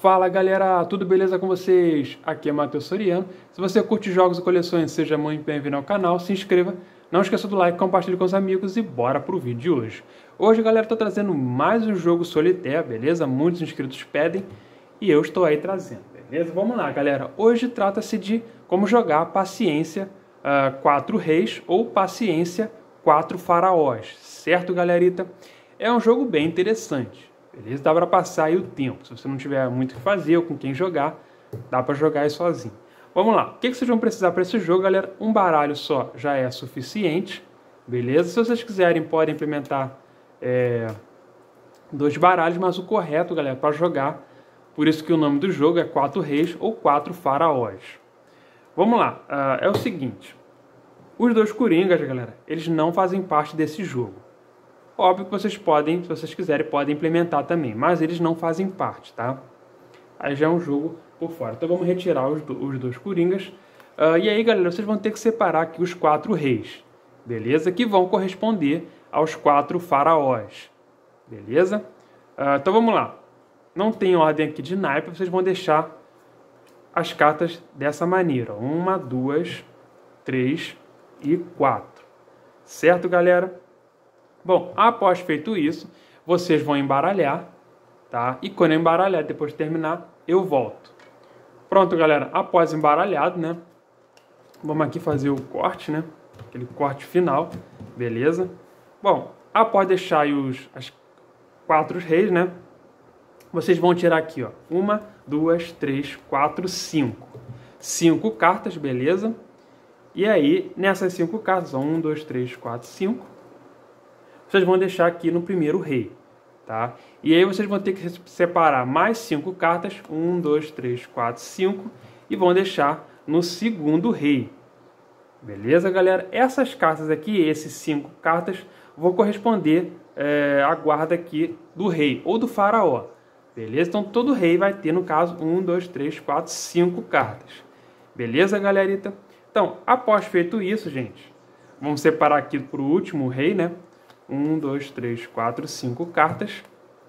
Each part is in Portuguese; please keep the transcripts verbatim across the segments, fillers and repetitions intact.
Fala galera, tudo beleza com vocês? Aqui é Matheus Soriano. Se você curte jogos e coleções, seja muito bem-vindo ao canal, se inscreva, não esqueça do like, compartilhe com os amigos e bora pro vídeo de hoje. Hoje galera, estou trazendo mais um jogo Solitaire, beleza? Muitos inscritos pedem e eu estou aí trazendo, beleza? Vamos lá galera, hoje trata-se de como jogar Paciência uh, quatro Reis ou Paciência quatro Faraós, certo galerita? É um jogo bem interessante. Beleza? Dá para passar aí o tempo. Se você não tiver muito o que fazer ou com quem jogar, dá para jogar aí sozinho. Vamos lá. O que, que vocês vão precisar para esse jogo, galera? Um baralho só já é suficiente. Beleza? Se vocês quiserem, podem implementar é, dois baralhos, mas o correto, galera, para jogar, por isso que o nome do jogo é quatro Reis ou quatro Faraós. Vamos lá. Uh, é o seguinte. Os dois Coringas, galera, eles não fazem parte desse jogo. Óbvio que vocês podem, se vocês quiserem, podem implementar também, mas eles não fazem parte, tá? Aí já é um jogo por fora. Então vamos retirar os, do, os dois Coringas. Uh, e aí, galera, vocês vão ter que separar aqui os quatro reis, beleza? Que vão corresponder aos quatro faraós, beleza? Uh, então vamos lá. Não tem ordem aqui de naipe, vocês vão deixar as cartas dessa maneira. Uma, duas, três e quatro. Certo, galera? Bom, após feito isso, vocês vão embaralhar, tá? E quando eu embaralhar, depois de terminar, eu volto. Pronto, galera. Após embaralhado, né? Vamos aqui fazer o corte, né? Aquele corte final, beleza? Bom, após deixar aí os as quatro reis, né? Vocês vão tirar aqui, ó. Uma, duas, três, quatro, cinco. Cinco cartas, beleza? E aí, nessas cinco cartas, ó, um, dois, três, quatro, cinco. Vocês vão deixar aqui no primeiro rei, tá? E aí vocês vão ter que separar mais cinco cartas, um, dois, três, quatro, cinco, e vão deixar no segundo rei. Beleza, galera? Essas cartas aqui, esses cinco cartas, vão corresponder é, à guarda aqui do rei ou do faraó. Beleza? Então todo rei vai ter, no caso, um, dois, três, quatro, cinco cartas. Beleza, galerita? Então, após feito isso, gente, vamos separar aqui para o último rei, né? um, dois, três, quatro, cinco cartas.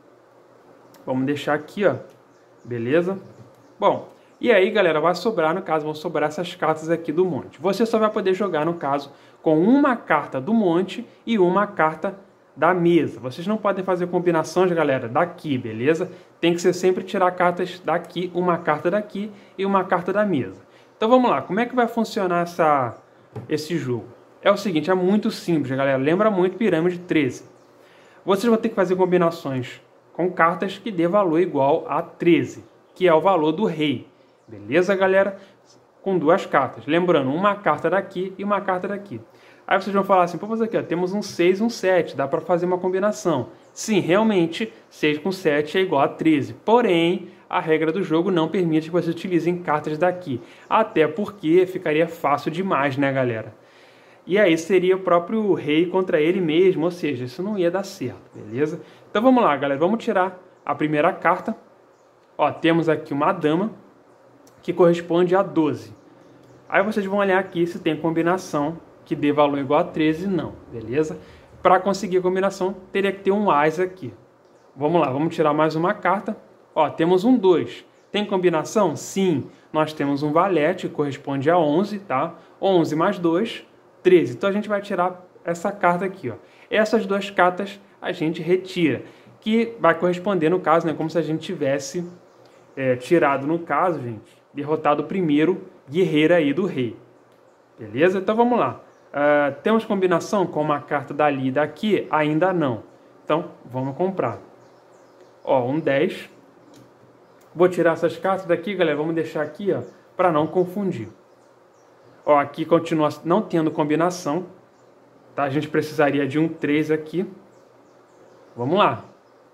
Vamos deixar aqui, ó. Beleza? Bom, e aí, galera, vai sobrar, no caso, vão sobrar essas cartas aqui do monte. Você só vai poder jogar, no caso, com uma carta do monte e uma carta da mesa. Vocês não podem fazer combinações, galera, daqui, beleza? Tem que ser sempre tirar cartas daqui, uma carta daqui e uma carta da mesa. Então, vamos lá. Como é que vai funcionar essa, esse jogo? É o seguinte, é muito simples, galera. Lembra muito Pirâmide treze. Vocês vão ter que fazer combinações com cartas que dê valor igual a treze, que é o valor do rei. Beleza, galera? Com duas cartas. Lembrando, uma carta daqui e uma carta daqui. Aí vocês vão falar assim, pô, mas aqui, ó, temos um seis e um sete, dá para fazer uma combinação. Sim, realmente, seis com sete é igual a treze. Porém, a regra do jogo não permite que vocês utilizem cartas daqui. Até porque ficaria fácil demais, né, galera? E aí seria o próprio rei contra ele mesmo, ou seja, isso não ia dar certo, beleza? Então vamos lá, galera, vamos tirar a primeira carta. Ó, temos aqui uma dama, que corresponde a doze. Aí vocês vão olhar aqui se tem combinação que dê valor igual a treze, não, beleza? Para conseguir a combinação, teria que ter um ás aqui. Vamos lá, vamos tirar mais uma carta. Ó, temos um dois. Tem combinação? Sim, nós temos um valete, que corresponde a onze, tá? onze mais dois... treze. Então a gente vai tirar essa carta aqui, ó. Essas duas cartas a gente retira, que vai corresponder no caso, né, como se a gente tivesse é, tirado no caso, gente, derrotado o primeiro guerreiro aí do rei. Beleza? Então vamos lá. Uh, temos combinação com uma carta dali e daqui? Ainda não. Então vamos comprar. Ó, um dez. Vou tirar essas cartas daqui, galera. Vamos deixar aqui, ó, para não confundir. Ó, aqui continua não tendo combinação, tá? A gente precisaria de um três aqui. Vamos lá.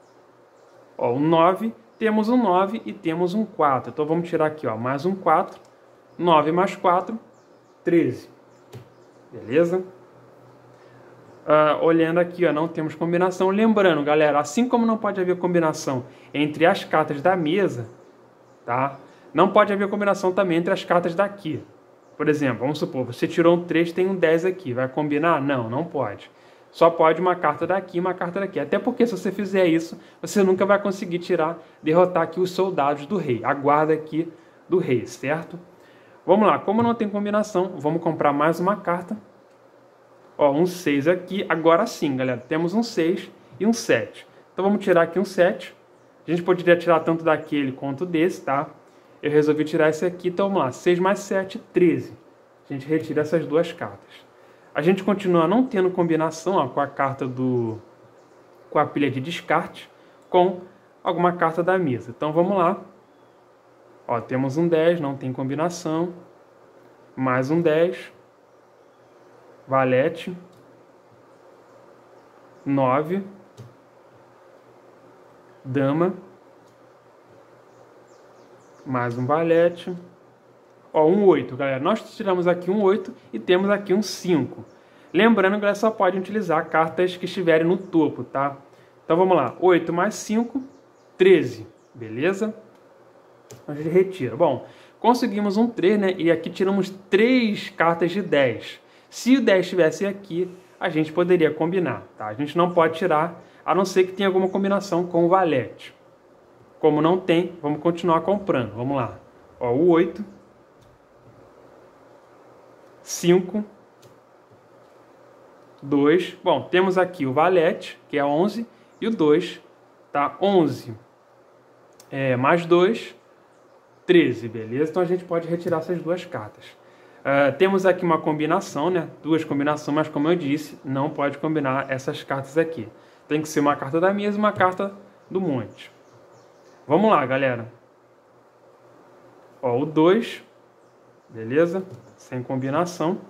Ó, um nove, temos um nove e temos um quatro. Então vamos tirar aqui, ó, mais um quatro. nove mais quatro, treze. Beleza? Uh, olhando aqui, ó, não temos combinação. Lembrando, galera, assim como não pode haver combinação entre as cartas da mesa, tá? Não pode haver combinação também entre as cartas daqui. Por exemplo, vamos supor, você tirou um três, tem um dez aqui. Vai combinar? Não, não pode. Só pode uma carta daqui e uma carta daqui. Até porque se você fizer isso, você nunca vai conseguir tirar, derrotar aqui os soldados do rei. A guarda aqui do rei, certo? Vamos lá, como não tem combinação, vamos comprar mais uma carta. Ó, um seis aqui. Agora sim, galera, temos um seis e um sete. Então vamos tirar aqui um sete. A gente poderia tirar tanto daquele quanto desse, tá? Eu resolvi tirar esse aqui, então vamos lá. seis mais sete, treze. A gente retira essas duas cartas. A gente continua não tendo combinação, ó, com a carta do... com a pilha de descarte, com alguma carta da mesa. Então vamos lá. Ó, temos um dez, não tem combinação. Mais um dez. Valete. nove. Dama. Mais um valete. Ó, um oito, galera. Nós tiramos aqui um oito e temos aqui um cinco. Lembrando que galera, só pode utilizar cartas que estiverem no topo, tá? Então vamos lá. oito mais cinco, treze. Beleza? A gente retira. Bom, conseguimos um três, né? E aqui tiramos três cartas de dez. Se o dez estivesse aqui, a gente poderia combinar, tá? A gente não pode tirar, a não ser que tenha alguma combinação com o valete. Como não tem, vamos continuar comprando. Vamos lá. Ó, o oito. cinco. dois. Bom, temos aqui o valete, que é onze. E o dois, tá? onze. É, mais dois. treze, beleza? Então a gente pode retirar essas duas cartas. Uh, temos aqui uma combinação, né? Duas combinações, mas como eu disse, não pode combinar essas cartas aqui. Tem que ser uma carta da mesa e uma carta do monte. Vamos lá, galera. Ó, o dois, beleza? Sem combinação.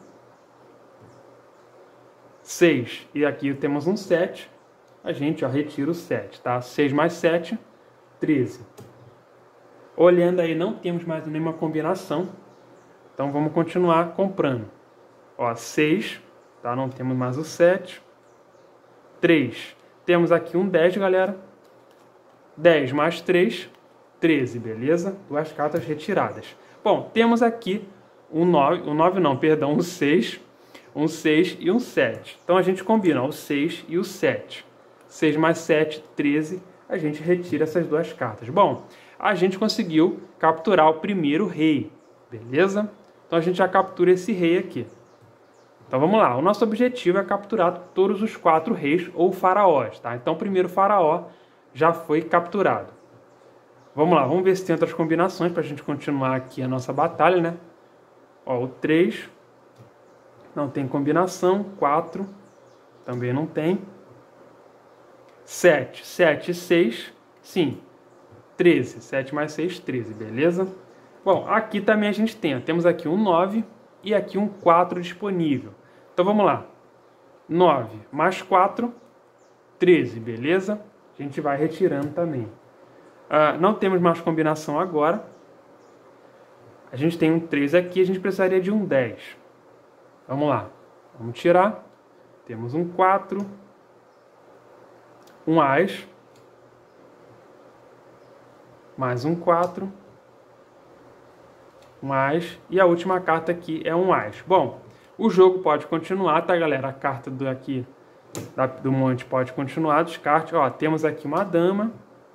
seis, e aqui temos um sete. A gente, ó, retira o sete, tá? seis mais sete, treze. Olhando aí, não temos mais nenhuma combinação. Então vamos continuar comprando. Ó, seis, tá? Não temos mais o sete. três. Temos aqui um dez, galera. dez mais três, treze, beleza? Duas cartas retiradas. Bom, temos aqui um nove, um nove não, perdão, um seis, um seis e um sete. Então a gente combina ó, o seis e o sete. seis mais sete, treze. A gente retira essas duas cartas. Bom, a gente conseguiu capturar o primeiro rei, beleza? Então a gente já captura esse rei aqui. Então vamos lá, o nosso objetivo é capturar todos os quatro reis ou faraós, tá? Então o primeiro faraó já foi capturado. Vamos lá, vamos ver se tem outras combinações para a gente continuar aqui a nossa batalha, né? Ó, o três não tem combinação, quatro também não tem. sete, sete e seis, sim, treze, sete mais seis, treze, beleza? Bom, aqui também a gente tem, ó, temos aqui um nove e aqui um quatro disponível. Então vamos lá, nove mais quatro, treze, beleza? A gente vai retirando também. Uh, não temos mais combinação agora. A gente tem um três aqui, a gente precisaria de um dez. Vamos lá, vamos tirar. Temos um quatro, um ás, mais um quatro, um ás, e a última carta aqui é um ás. Bom, o jogo pode continuar, tá, galera? A carta do aqui da, do monte pode continuar, descarte. Ó, temos aqui uma dama,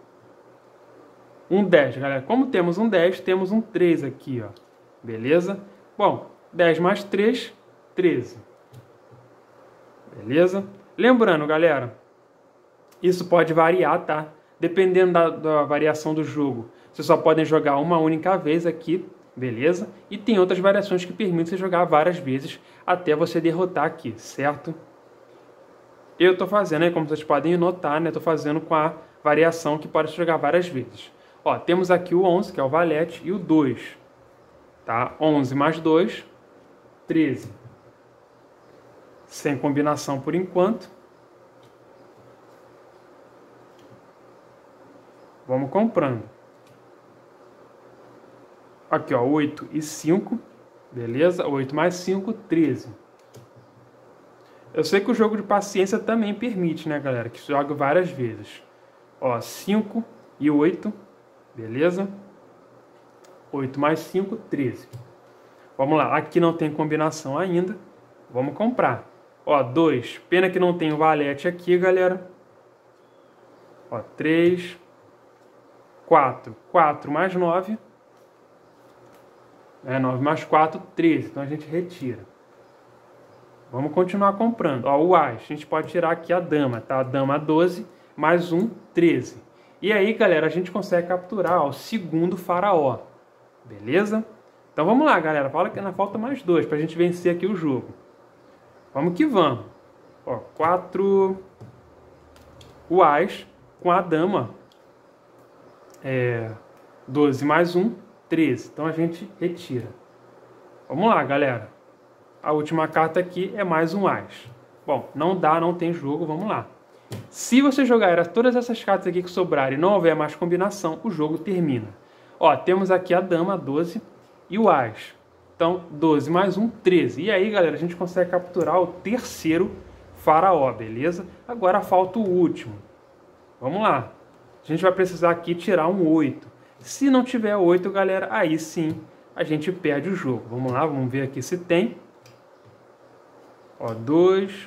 um dez, galera. Como temos um dez, temos um três aqui, ó. Beleza? Bom, dez mais três, treze. Beleza? Lembrando, galera, isso pode variar, tá? Dependendo da, da variação do jogo, vocês só podem jogar uma única vez aqui, beleza? E tem outras variações que permitem você jogar várias vezes até você derrotar aqui, certo? Eu tô fazendo, né, como vocês podem notar, né, tô fazendo com a variação que pode jogar várias vezes. Ó, temos aqui o onze, que é o valete, e o dois, tá? onze mais dois, treze. Sem combinação por enquanto. Vamos comprando. Aqui, ó, oito e cinco, beleza? oito mais cinco, treze. Eu sei que o jogo de paciência também permite, né, galera? Que jogue várias vezes. Ó, cinco e oito, beleza? oito mais cinco, treze. Vamos lá, aqui não tem combinação ainda. Vamos comprar. Ó, dois. Pena que não tem o valete aqui, galera. Ó, três. quatro. quatro mais nove. É, nove mais quatro, treze. Então a gente retira. Vamos continuar comprando. Ó, o as. A gente pode tirar aqui a dama, tá? A dama doze mais um, treze. E aí, galera, a gente consegue capturar ó, o segundo faraó. Beleza? Então vamos lá, galera. Fala que ainda falta mais dois pra gente vencer aqui o jogo. Vamos que vamos. Ó, quatro. O as com a dama. É, doze mais um, treze. Então a gente retira. Vamos lá, galera. A última carta aqui é mais um as. Bom, não dá, não tem jogo, vamos lá. Se você jogar todas essas cartas aqui que sobrarem e não houver mais combinação, o jogo termina. Ó, temos aqui a dama, doze, e o as. Então, doze mais um, treze. E aí, galera, a gente consegue capturar o terceiro faraó, beleza? Agora falta o último. Vamos lá. A gente vai precisar aqui tirar um oito. Se não tiver oito, galera, aí sim a gente perde o jogo. Vamos lá, vamos ver aqui se tem. Ó, dois,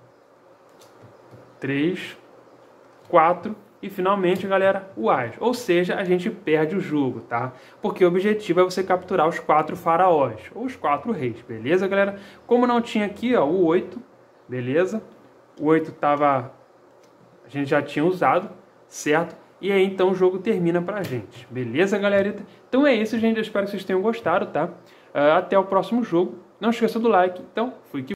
três, quatro e finalmente, galera, o as. Ou seja, a gente perde o jogo, tá? Porque o objetivo é você capturar os quatro faraós, ou os quatro reis, beleza, galera? Como não tinha aqui, ó, o oito, beleza? O oito tava... a gente já tinha usado, certo? E aí, então, o jogo termina pra gente. Beleza, galera? Então é isso, gente. Eu espero que vocês tenham gostado, tá? Uh, até o próximo jogo. Não esqueça do like. Então, fui que